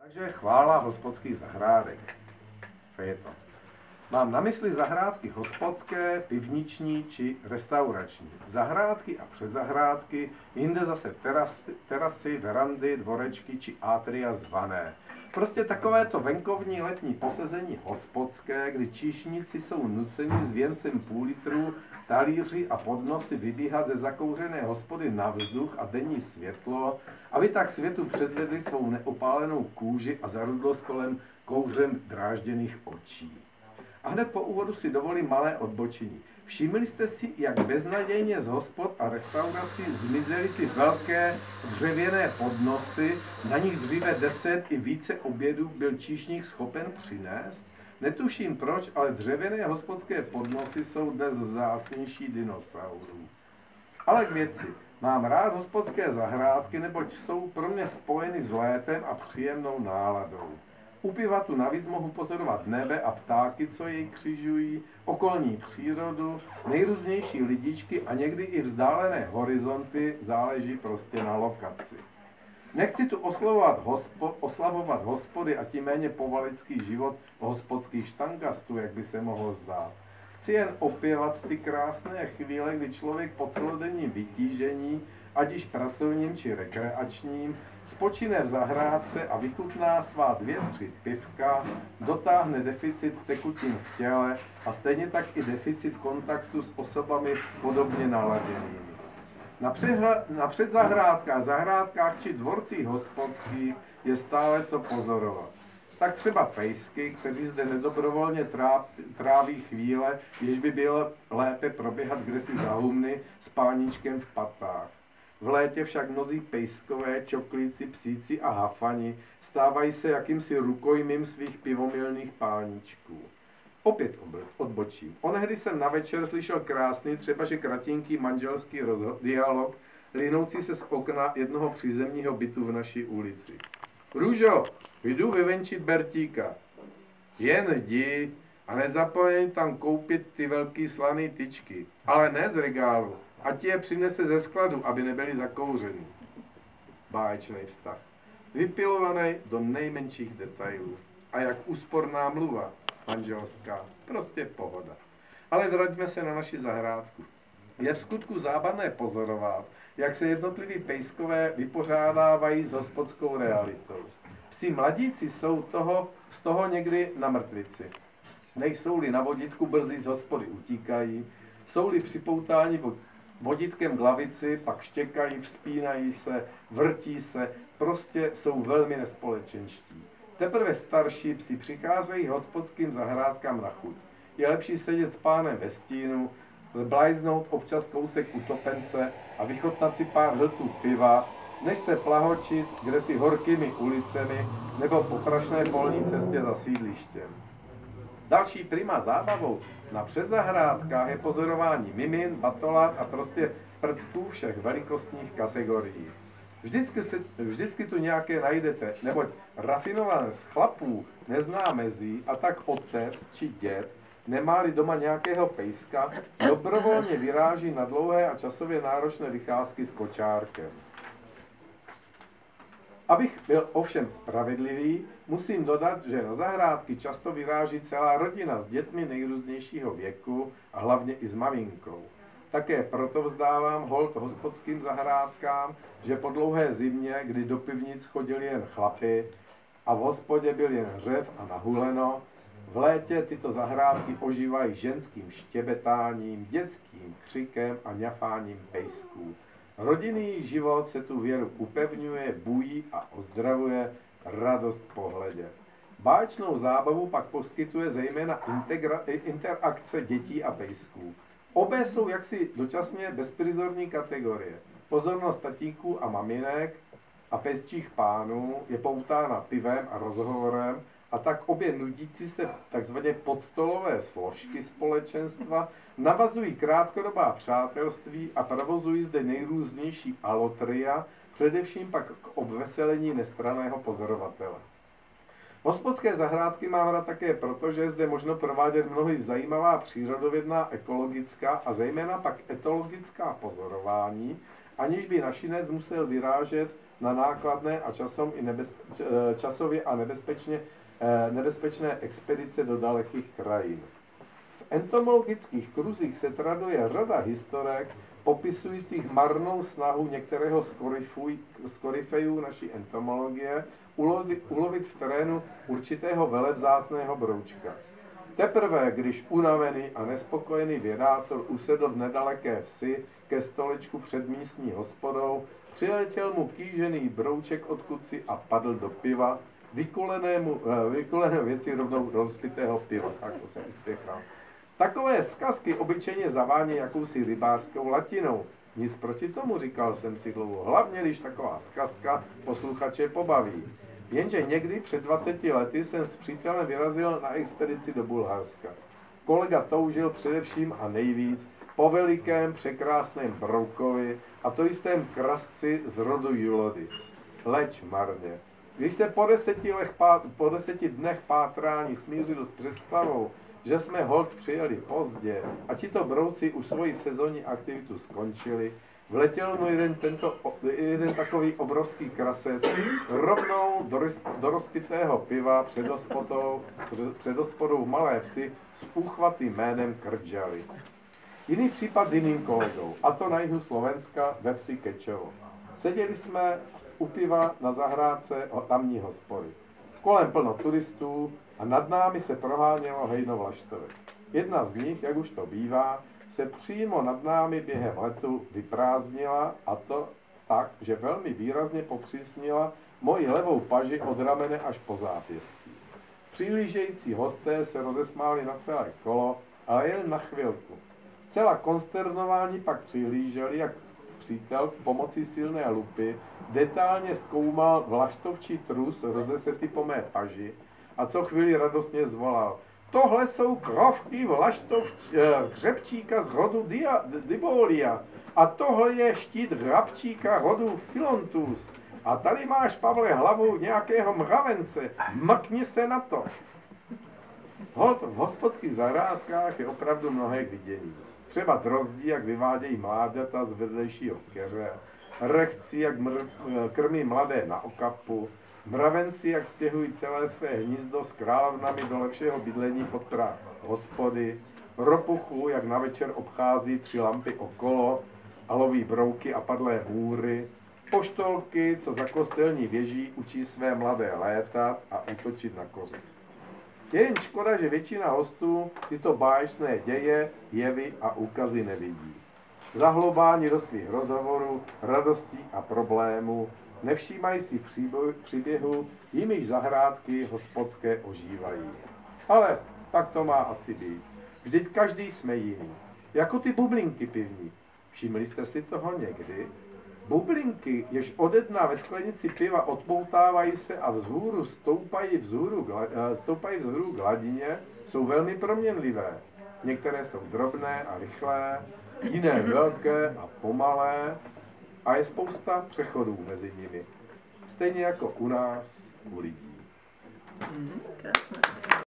Takže chvála hospodských zahrádek. Fejeton. Mám na mysli zahrádky hospodské, pivniční či restaurační. Zahrádky a předzahrádky, jinde zase terasy, verandy, dvorečky či atria zvané. Prostě takovéto venkovní letní posezení hospodské, kdy číšníci jsou nuceni s věncem půl litru, talíři a podnosy vybíhat ze zakouřené hospody na vzduch a denní světlo, aby tak světu předvedli svou neopálenou kůži a zarudlost kolem kouřem drážděných očí. A hned po úvodu si dovolím malé odbočení. Všimli jste si, jak beznadějně z hospod a restaurací zmizely ty velké dřevěné podnosy, na nich dříve 10 i více obědů byl číšník schopen přinést? Netuším proč, ale dřevěné hospodské podnosy jsou dnes vzácnější dinosaurů. Ale k věci. Mám rád hospodské zahrádky, neboť jsou pro mě spojeny s létem a příjemnou náladou. U pivatu navíc mohu pozorovat nebe a ptáky, co jej křižují, okolní přírodu, nejrůznější lidičky a někdy i vzdálené horizonty, záleží prostě na lokaci. Nechci tu oslavovat hospody a tím méně povalický život hospodských štangastů, jak by se mohlo zdát. Chci jen opěvat ty krásné chvíle, kdy člověk po celodenním vytížení, ať již pracovním či rekreačním, spočine v zahrádce a vychutná svá 2-3 pivka, dotáhne deficit tekutin v těle a stejně tak i deficit kontaktu s osobami podobně naladěnými. Na předzahrádkách, zahrádkách či dvorcích hospodských je stále co pozorovat. Tak třeba pejsky, kteří zde nedobrovolně tráví chvíle, jež by bylo lépe proběhat kdesi za humny s páničkem v patách. V létě však mnozí pejskové, čoklíci, psíci a hafani stávají se jakýmsi rukojmím svých pivomilných páničků. Opět odbočím. Onehdy jsem na večer slyšel krásný, třeba že kratinký manželský dialog, linoucí se z okna jednoho přízemního bytu v naší ulici. Růžo, jdu vyvenčit Bertíka. Jen jdi a nezapomeň tam koupit ty velký slaný tyčky, ale ne z regálu, ať je přinese ze skladu, aby nebyly zakouřený. Báječný vztah. Vypilovaný do nejmenších detailů. A jak úsporná mluva, manželská, prostě pohoda. Ale vraťme se na naši zahrádku. Je v skutku zábavné pozorovat, jak se jednotliví pejskové vypořádávají s hospodskou realitou. Psi mladíci jsou z toho někdy na mrtvici. Nejsou-li na vodítku, brzy z hospody utíkají, jsou-li připoutáni vodítkem k lavici, pak štěkají, vzpínají se, vrtí se, prostě jsou velmi nespolečenští. Teprve starší psi přicházejí hospodským zahrádkám na chuť. Je lepší sedět s pánem ve stínu, zblajznout občas kousek utopence a vychotnat si pár hltů piva, než se plahočit kdesi horkými ulicemi nebo po prašné polní cestě za sídlištěm. Další prima zábavou na předzahrádkách je pozorování mimin, batolat a prostě prcků všech velikostních kategorií. Vždycky tu nějaké najdete, neboť rafinované z chlapů nezná mezí a tak otec či děd, nemá-li doma nějakého pejska, dobrovolně vyráží na dlouhé a časově náročné vycházky s kočárkem. Abych byl ovšem spravedlivý, musím dodat, že na zahrádky často vyráží celá rodina s dětmi nejrůznějšího věku a hlavně i s maminkou. Také proto vzdávám hold hospodským zahrádkám, že po dlouhé zimě, kdy do pivnic chodili jen chlapy a v hospodě byl jen hřev a nahuleno, v létě tyto zahrádky ožívají ženským štěbetáním, dětským křikem a ňafáním pejsků. Rodinný život se tu věru upevňuje, bují a ozdravuje, radost v pohledě. Báječnou zábavu pak poskytuje zejména interakce dětí a pejsků. Obě jsou jaksi dočasně bezprizorní kategorie. Pozornost tatíků a maminek a pejsčích pánů je poutána pivem a rozhovorem, a tak obě nudící se takzvaně podstolové složky společenstva navazují krátkodobá přátelství a provozují zde nejrůznější alotria, především pak k obveselení nestranného pozorovatele. Hospodské zahrádky mám rád také proto, že je zde možno provádět mnohdy zajímavá přírodovědná, ekologická a zejména pak etologická pozorování, aniž by našinec musel vyrážet na nákladné a časově a nebezpečné expedice do dalekých krajin. V entomologických kruzích se traduje řada historek popisujících marnou snahu některého z koryfejů naší entomologie ulovit v terénu určitého velevzácného broučka. Teprve, když unavený a nespokojený vědátor usedl v nedaleké vsi ke stolečku před místní hospodou, přiletěl mu kýžený brouček od kuci a padl do piva, vykulené věci rovnou do rozpitého piva. Tak to jsem uspěchal. Takové zkazky obyčejně zavání jakousi rybářskou latinou. Nic proti tomu, říkal jsem si dlouho, hlavně když taková zkazka posluchače pobaví. Jenže někdy před 20 lety jsem s přítelem vyrazil na expedici do Bulharska. Kolega toužil především a nejvíc po velikém překrásném broukovi a to jistém krasci z rodu Eulodis. Leč marně. Když se po 10 dnech pátrání smířil s představou, že jsme holt přijeli pozdě a tito brouci už svoji sezónní aktivitu skončili, vletěl mu jeden takový obrovský krasec rovnou do rozpitého piva před hospodou v malé vsi s úchvatým jménem Krdžali. Jiný případ s jiným kolegou, a to na jihu Slovenska ve vsi Kečovo. Seděli jsme u piva na zahrádce tamní hospody. Kolem plno turistů a nad námi se prohánělo hejno vlaštovek. Jedna z nich, jak už to bývá, se přímo nad námi během letu vyprázdnila, a to tak, že velmi výrazně popřísnila moji levou paži od ramene až po zápěstí. Přihlížející hosté se rozesmáli na celé kolo, ale jen na chvilku. Zcela konsternováni pak přihlíželi, jak přítel pomocí silné lupy detailně zkoumal vlaštovčí trus rozesetý po mé paži a co chvíli radostně zvolal: tohle jsou krovky hřebčíka z rodu Dibolia a tohle je štít hrabčíka rodu Philontus. A tady máš, Pavle, hlavu nějakého mravence, mrkni se na to. V hospodských zahrádkách je opravdu mnohé k vidění. Třeba drozdí, jak vyvádějí mláďata z vedlejšího keře, rechci, jak krmí mladé na okapu, mravenci, jak stěhují celé své hnízdo s královnami do lepšího bydlení pod prah hospody, ropuchu, jak na večer obchází 3 lampy okolo a loví brouky a padlé hůry, poštolky, co za kostelní věží učí své mladé létat a útočit na kořist. Je jen škoda, že většina hostů tyto báječné děje, jevy a úkazy nevidí. Zahlobáni do svých rozhovorů, radostí a problémů, nevšímají si příběhu, jimiž zahrádky hospodské ožívají. Ale tak to má asi být. Vždyť každý jsme jiný. Jako ty bublinky pivní. Všimli jste si toho někdy? Bublinky, jež ode dna ve sklenici piva odpoutávají se a stoupají vzhůru k hladině, jsou velmi proměnlivé. Některé jsou drobné a rychlé, jiné velké a pomalé a je spousta přechodů mezi nimi. Stejně jako u nás, u lidí. Krásné.